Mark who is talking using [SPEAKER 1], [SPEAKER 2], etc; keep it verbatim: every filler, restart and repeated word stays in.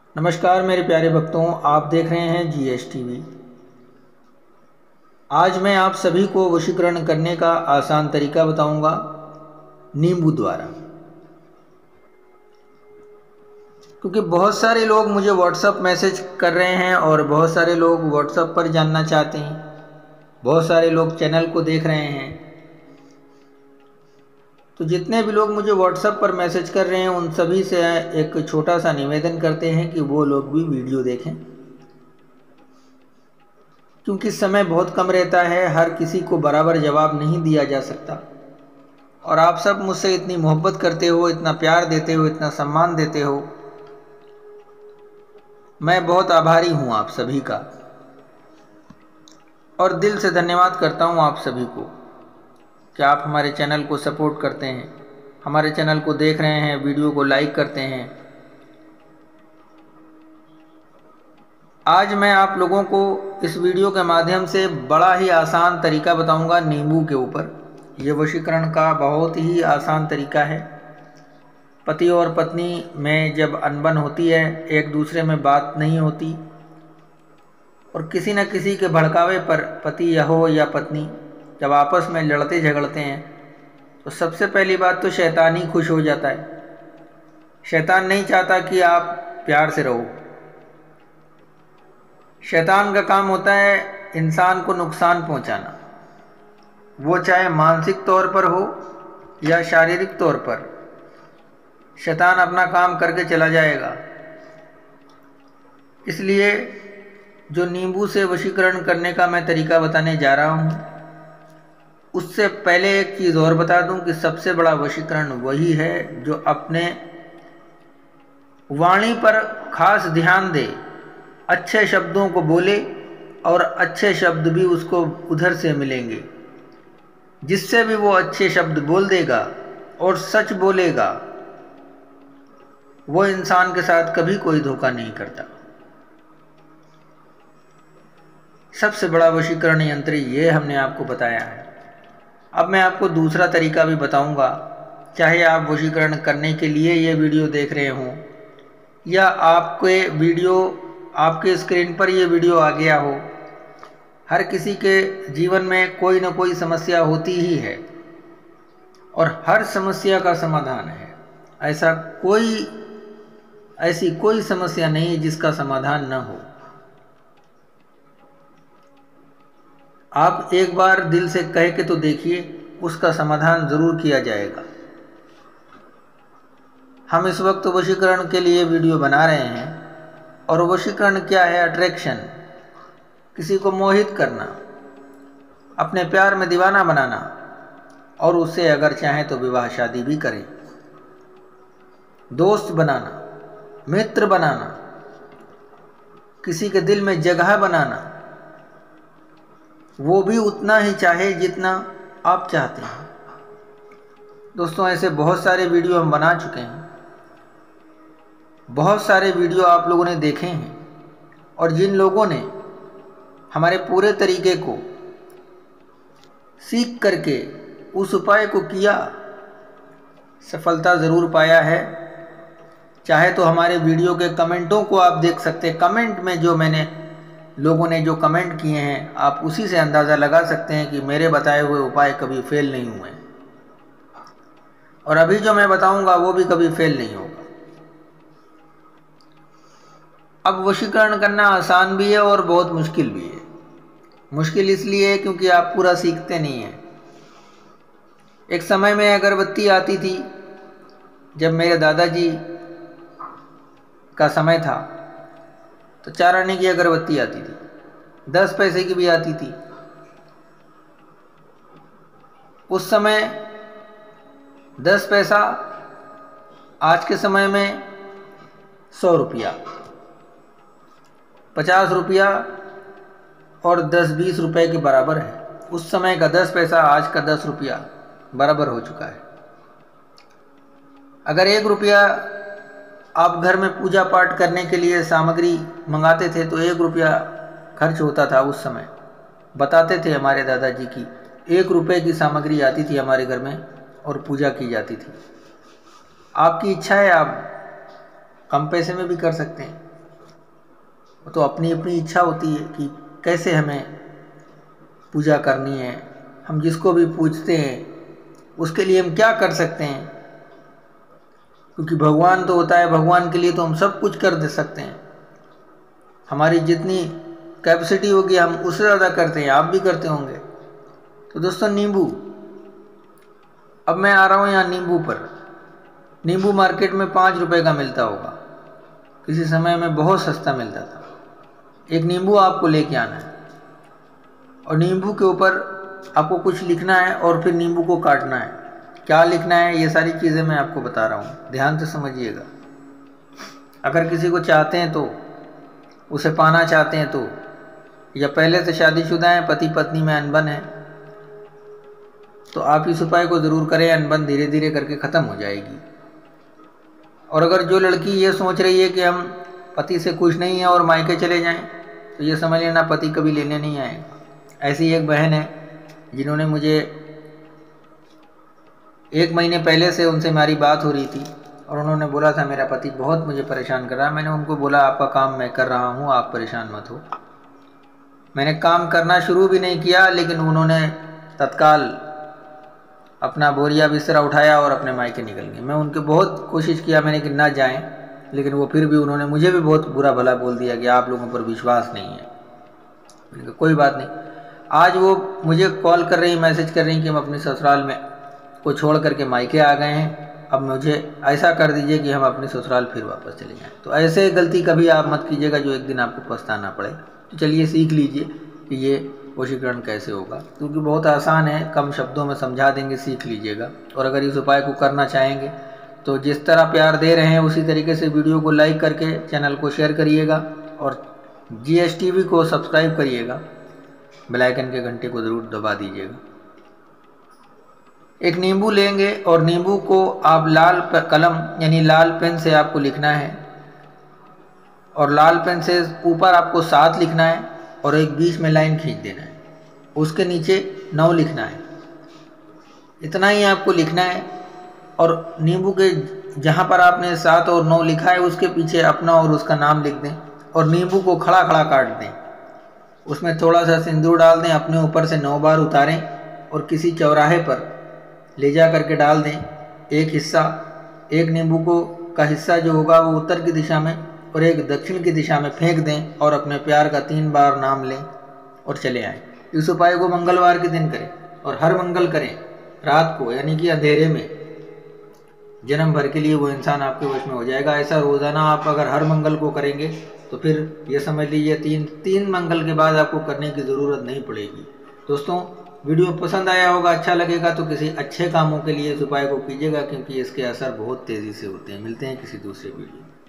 [SPEAKER 1] नमस्कार मेरे प्यारे भक्तों, आप देख रहे हैं जी एस टीवी। आज मैं आप सभी को वशीकरण करने का आसान तरीका बताऊंगा नींबू द्वारा। क्योंकि बहुत सारे लोग मुझे व्हाट्सएप मैसेज कर रहे हैं और बहुत सारे लोग व्हाट्सएप पर जानना चाहते हैं, बहुत सारे लोग चैनल को देख रहे हैं। तो जितने भी लोग मुझे व्हाट्सएप पर मैसेज कर रहे हैं उन सभी से एक छोटा सा निवेदन करते हैं कि वो लोग भी वीडियो देखें, क्योंकि समय बहुत कम रहता है, हर किसी को बराबर जवाब नहीं दिया जा सकता। और आप सब मुझसे इतनी मोहब्बत करते हो, इतना प्यार देते हो, इतना सम्मान देते हो, मैं बहुत आभारी हूँ आप सभी का। और दिल से धन्यवाद करता हूँ आप सभी को कि आप हमारे चैनल को सपोर्ट करते हैं, हमारे चैनल को देख रहे हैं, वीडियो को लाइक करते हैं। आज मैं आप लोगों को इस वीडियो के माध्यम से बड़ा ही आसान तरीका बताऊंगा नींबू के ऊपर। ये वशीकरण का बहुत ही आसान तरीका है। पति और पत्नी में जब अनबन होती है, एक दूसरे में बात नहीं होती और किसी न किसी के भड़कावे पर पति या हो या पत्नी जब आपस में लड़ते झगड़ते हैं, तो सबसे पहली बात तो शैतान ही खुश हो जाता है। शैतान नहीं चाहता कि आप प्यार से रहो। शैतान का काम होता है इंसान को नुकसान पहुंचाना, वो चाहे मानसिक तौर पर हो या शारीरिक तौर पर। शैतान अपना काम करके चला जाएगा। इसलिए जो नींबू से वशीकरण करने का मैं तरीका बताने जा रहा हूँ, उससे पहले एक चीज़ और बता दूं कि सबसे बड़ा वशीकरण वही है जो अपने वाणी पर खास ध्यान दे, अच्छे शब्दों को बोले और अच्छे शब्द भी उसको उधर से मिलेंगे। जिससे भी वो अच्छे शब्द बोल देगा और सच बोलेगा, वो इंसान के साथ कभी कोई धोखा नहीं करता। सबसे बड़ा वशीकरण यंत्र ये हमने आपको बताया है। अब मैं आपको दूसरा तरीका भी बताऊंगा। चाहे आप वशीकरण करने के लिए ये वीडियो देख रहे हों या आपके वीडियो आपके स्क्रीन पर ये वीडियो आ गया हो, हर किसी के जीवन में कोई ना कोई समस्या होती ही है और हर समस्या का समाधान है। ऐसा कोई ऐसी कोई समस्या नहीं जिसका समाधान न हो। आप एक बार दिल से कह के तो देखिए, उसका समाधान जरूर किया जाएगा। हम इस वक्त वशीकरण के लिए वीडियो बना रहे हैं और वशीकरण क्या है? अट्रैक्शन, किसी को मोहित करना, अपने प्यार में दीवाना बनाना और उससे अगर चाहें तो विवाह शादी भी करें। दोस्त बनाना, मित्र बनाना, किसी के दिल में जगह बनाना, वो भी उतना ही चाहे जितना आप चाहते हैं। दोस्तों, ऐसे बहुत सारे वीडियो हम बना चुके हैं, बहुत सारे वीडियो आप लोगों ने देखे हैं और जिन लोगों ने हमारे पूरे तरीके को सीख करके उस उपाय को किया, सफलता ज़रूर पाया है। चाहे तो हमारे वीडियो के कमेंटों को आप देख सकते हैं। कमेंट में जो मैंने लोगों ने जो कमेंट किए हैं, आप उसी से अंदाज़ा लगा सकते हैं कि मेरे बताए हुए उपाय कभी फेल नहीं हुए और अभी जो मैं बताऊंगा वो भी कभी फेल नहीं होगा। अब वशीकरण करना आसान भी है और बहुत मुश्किल भी है। मुश्किल इसलिए है क्योंकि आप पूरा सीखते नहीं हैं। एक समय में अगरबत्ती आती थी, जब मेरे दादाजी का समय था तो चार आने की अगरबत्ती आती थी, दस पैसे की भी आती थी। उस समय दस पैसा आज के समय में सौ रुपया, पचास रुपया और दस बीस रुपए के बराबर है। उस समय का दस पैसा आज का दस रुपया बराबर हो चुका है। अगर एक रुपया आप घर में पूजा पाठ करने के लिए सामग्री मंगाते थे तो एक रुपया खर्च होता था। उस समय बताते थे हमारे दादाजी की एक रुपये की सामग्री आती थी हमारे घर में और पूजा की जाती थी। आपकी इच्छा है, आप कम पैसे में भी कर सकते हैं। तो अपनी अपनी इच्छा होती है कि कैसे हमें पूजा करनी है। हम जिसको भी पूजते हैं उसके लिए हम क्या कर सकते हैं, क्योंकि भगवान तो होता है, भगवान के लिए तो हम सब कुछ कर दे सकते हैं। हमारी जितनी कैपेसिटी होगी हम उससे ज़्यादा करते हैं, आप भी करते होंगे। तो दोस्तों नींबू, अब मैं आ रहा हूँ यहाँ नींबू पर। नींबू मार्केट में पाँच रुपए का मिलता होगा, किसी समय में बहुत सस्ता मिलता था। एक नींबू आपको लेके आना है और नींबू के ऊपर आपको कुछ लिखना है और फिर नींबू को काटना है। क्या लिखना है ये सारी चीज़ें मैं आपको बता रहा हूँ, ध्यान से समझिएगा। अगर किसी को चाहते हैं तो, उसे पाना चाहते हैं तो, या पहले से शादीशुदा हैं, पति पत्नी में अनबन है, तो आप इस उपाय को ज़रूर करें। अनबन धीरे धीरे करके ख़त्म हो जाएगी। और अगर जो लड़की ये सोच रही है कि हम पति से खुश नहीं हैं और मायके चले जाएं, तो ये समझ लेना पति कभी लेने नहीं आएगा। ऐसी एक बहन है जिन्होंने मुझे एक महीने पहले से उनसे हमारी बात हो रही थी और उन्होंने बोला था मेरा पति बहुत मुझे परेशान कर रहा है। मैंने उनको बोला आपका काम मैं कर रहा हूँ, आप परेशान मत हो। मैंने काम करना शुरू भी नहीं किया, लेकिन उन्होंने तत्काल अपना बोरिया बिस्तरा उठाया और अपने मायके निकल गए। मैं उनके बहुत कोशिश किया मैंने कि ना जाएं, लेकिन वो फिर भी, उन्होंने मुझे भी बहुत बुरा भला बोल दिया कि आप लोगों पर विश्वास नहीं है। मैंने कहा कोई बात नहीं। आज वो मुझे कॉल कर रही, मैसेज कर रही कि हम अपने ससुराल में को छोड़ करके मायके आ गए हैं, अब मुझे ऐसा कर दीजिए कि हम अपने ससुराल फिर वापस चले जाएं। तो ऐसे गलती कभी आप मत कीजिएगा जो एक दिन आपको पछताना पड़े। तो चलिए सीख लीजिए कि ये वशीकरण कैसे होगा, क्योंकि बहुत आसान है, कम शब्दों में समझा देंगे, सीख लीजिएगा। और अगर इस उपाय को करना चाहेंगे तो जिस तरह प्यार दे रहे हैं उसी तरीके से वीडियो को लाइक करके चैनल को शेयर करिएगा और जी एस टी वी को सब्सक्राइब करिएगा, बेल आइकन के घंटे को ज़रूर दबा दीजिएगा। एक नींबू लेंगे और नींबू को आप लाल कलम यानी लाल पेन से आपको लिखना है और लाल पेन से ऊपर आपको सात लिखना है और एक बीच में लाइन खींच देना है, उसके नीचे नौ लिखना है। इतना ही आपको लिखना है और नींबू के जहाँ पर आपने सात और नौ लिखा है उसके पीछे अपना और उसका नाम लिख दें और नींबू को खड़ा खड़ा काट दें। उसमें थोड़ा सा सिंदूर डाल दें, अपने ऊपर से नौ बार उतारें और किसी चौराहे पर ले जा करके डाल दें। एक हिस्सा, एक नींबू को का हिस्सा जो होगा वो उत्तर की दिशा में और एक दक्षिण की दिशा में फेंक दें और अपने प्यार का तीन बार नाम लें और चले आएँ। इस उपाय को मंगलवार के दिन करें और हर मंगल करें रात को, यानी कि अंधेरे में। जन्म भर के लिए वो इंसान आपके वश में हो जाएगा। ऐसा रोज़ाना आप अगर हर मंगल को करेंगे तो फिर ये समझ लीजिए तीन तीन मंगल के बाद आपको करने की ज़रूरत नहीं पड़ेगी। दोस्तों वीडियो पसंद आया होगा, अच्छा लगेगा तो किसी अच्छे कामों के लिए इस उपाय को कीजिएगा, क्योंकि इसके असर बहुत तेज़ी से होते हैं। मिलते हैं किसी दूसरे वीडियो में।